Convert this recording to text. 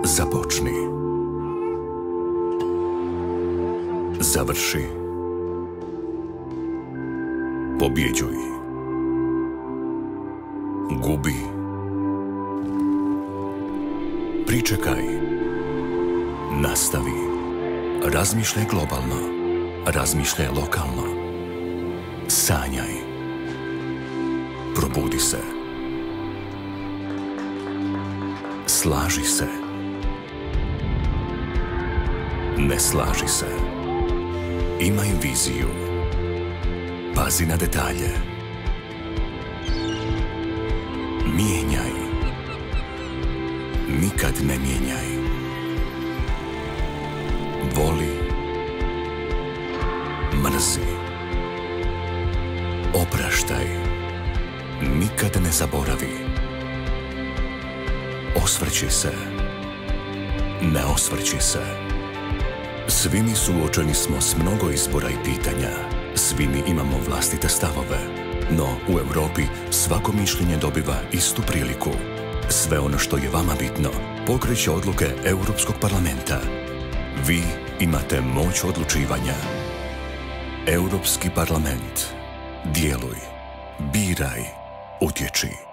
Započni. Završi. Pobjeđuj. Gubi. Pričekaj. Nastavi. Razmišljaj globalno. Razmišljaj lokalno. Sanjaj. Probudi se. Slaži se. Ne slaži se. Imaj viziju. Pazi na detalje. Mijenjaj. Nikad ne mijenjaj. Voli. Mrzi. Opraštaj. Nikad ne zaboravi. Osvrći se. Ne osvrći se. Svi mi suočeni smo s mnogo izbora i pitanja. Svi mi imamo vlastite stavove. No, u Europi svako mišljenje dobiva istu priliku. Sve ono što je vama bitno pokreće odluke Europskog parlamenta. Vi imate moć odlučivanja. Europski parlament. Djeluj. Biraj. Utječi.